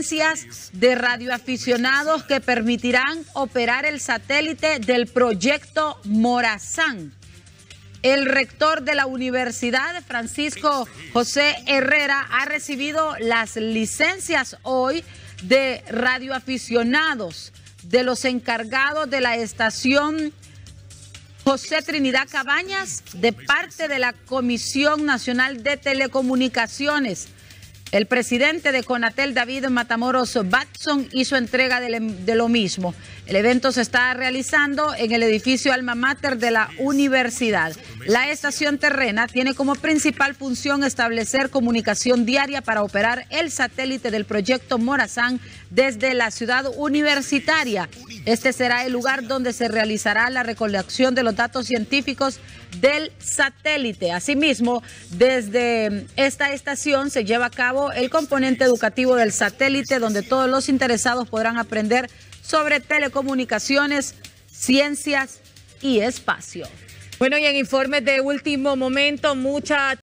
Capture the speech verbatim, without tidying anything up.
de radioaficionados que permitirán operar el satélite del proyecto Morazán. El rector de la universidad, Francisco José Herrera, ha recibido las licencias hoy de radioaficionados de los encargados de la estación José Trinidad Cabañas de parte de la Comisión Nacional de Telecomunicaciones. El presidente de Conatel, David Matamoros Batson, hizo entrega de, de lo mismo. El evento se está realizando en el edificio Alma Mater de la universidad. La estación terrena tiene como principal función establecer comunicación diaria para operar el satélite del proyecto Morazán desde la ciudad universitaria. Este será el lugar donde se realizará la recolección de los datos científicos del satélite. Asimismo, desde esta estación se lleva a cabo el componente educativo del satélite, donde todos los interesados podrán aprender sobre telecomunicaciones, ciencias y espacio. Bueno, y en informes de último momento, mucha